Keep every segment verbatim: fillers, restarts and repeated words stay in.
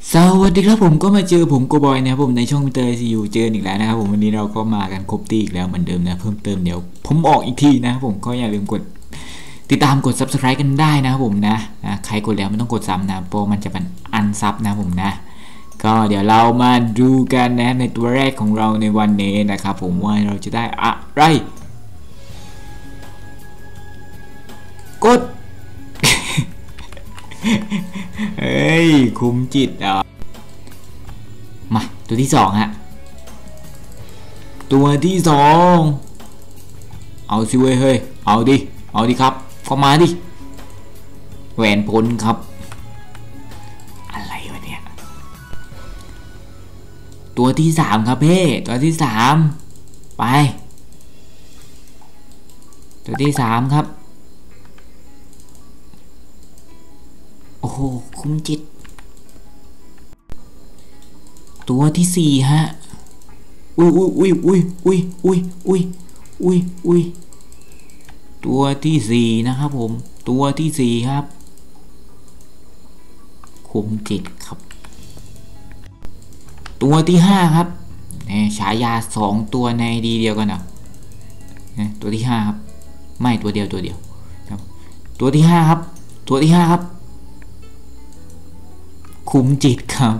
สวัสดีครับผมก็มาเจอผมโกบอยนะครับผมในช่องมิเตอร์ซียูเจออีกแล้วนะครับผมวันนี้เราก็มากันครบตีอีกแล้วเหมือนเดิมนะเพิ่มเติมเดี๋ยวผมออกอีกทีนะครับผมก็อย่าลืมกดติดตามกด ซับสไครบ์ กันได้นะครับผมนะนะใครกดแล้วไม่ต้องกดซ้ำนะเพราะมันจะเป็นอันซับนะผมนะก็เดี๋ยวเรามาดูกันนะในตัวแรกของเราในวันนี้นะครับผมว่าเราจะได้อะไรกด เฮ้ยคุมจิตอ่ะมาตัวที่สองฮะตัวที่สองเอาสิเว้ยเฮ้ยเอาดิเอาดิครับก็มาดิแหวนพลครับอะไรวะเนี่ยตัวที่สามครับเพ่ตัวที่สามไปตัวที่สามครับโอ้โหคุ้มจิตตัวที่สี่ฮะอุ้ยอุ้ยอุ้ยอุ้ยอุ้ยอุ้ยอุ้ยอุ้ยอุ้ยตัวที่สี่นะครับผมตัวที่สี่ครับคุ้มจิตครับตัวที่ห้าครับเนี่ยฉายาสองตัวในดีเดียวกันเหรอเนี่ยตัวที่ห้าครับไม่ตัวเดียวตัวเดียวครับตัวที่ห้าครับตัวที่ห้าครับคุ้มจิตครับ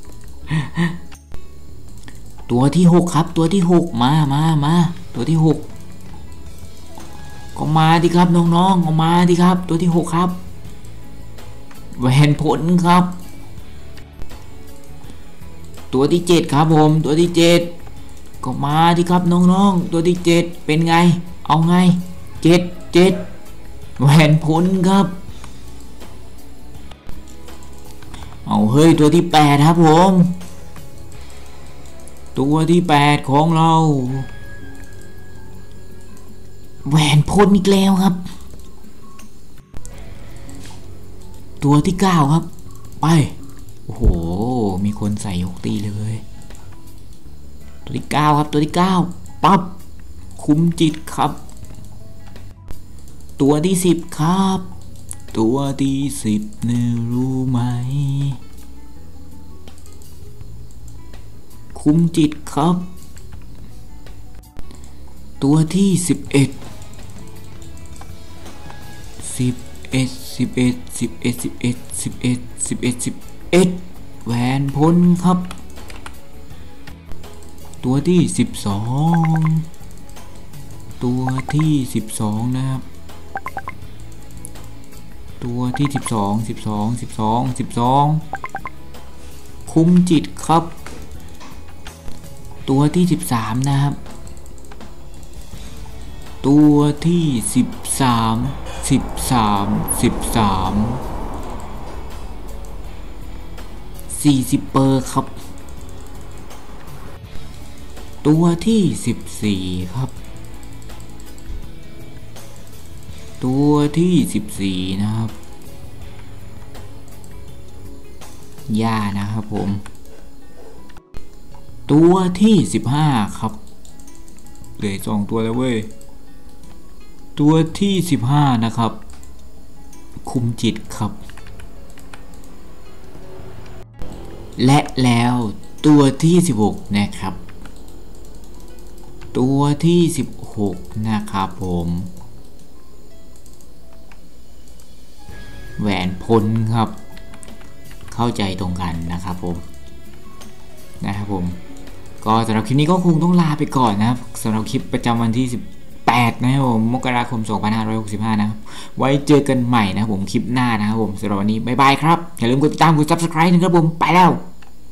ตัวที่หกครับตัวที่หกมามามาตัวที่หกก็มาดิครับน้องๆก็มาดิครับตัวที่หกครับแหวนผลครับตัวที่เจ็ดครับผมตัวที่เจ็ดก็มาดิครับน้องๆตัวที่เจ็ดเป็นไงเอาไงเจ็ดเจ็ดแหวนผลครับเอาเฮ้ยตัวที่แปดครับผมตัวที่แปดของเราแหวนพลอีกแล้วครับตัวที่เก้าครับไปโอ้โหมีคนใส่หกตีเลยตัวที่เก้าครับตัวที่เก้าปั๊บคุ้มจิตครับตัวที่สิบครับตัวที่สิบเนี่ยรู้ไหมคุ้มจิตครับตัวที่สิบเอ็ดสิบเอ็ดสิบเอ็ดสิบเอ็ดสิบเอ็ดสิบเอ็ดสิบเอ็ดสิบเอ็ดแหวนพลครับตัวที่สิบสองตัวที่สิบสองนะครับตัวที่สิบสองสิบสองสิบสองสิบสองคุ้มจิตครับตัวที่สิบสามนะครับตัวที่สิบสามสิบสามสิบสามสี่สิบเปอร์ครับตัวที่สิบสี่ครับตัวที่สิบสี่นะครับย่านะครับผมตัวที่สิบห้าครับเหลือสองตัวแล้วเว้ยตัวที่สิบห้านะครับคุมจิตครับและแล้วตัวที่สิบหกนะครับตัวที่สิบหกนะครับผมแหวนพลครับเข้าใจตรงกันนะครับผมนะครับผมก็สำหรับคลิปนี้ก็คงต้องลาไปก่อนนะครับสำหรับคลิปประจำวันที่สิบแปดนะครับผมมกราคมสองพันห้าร้อยหกสิบห้านะครับไว้เจอกันใหม่นะครับผมคลิปหน้านะครับผมสำหรับวันนี้บ๊ายบายครับอย่าลืมกดติดตามกด ซับสไครบ์ นะครับผมไปแล้ว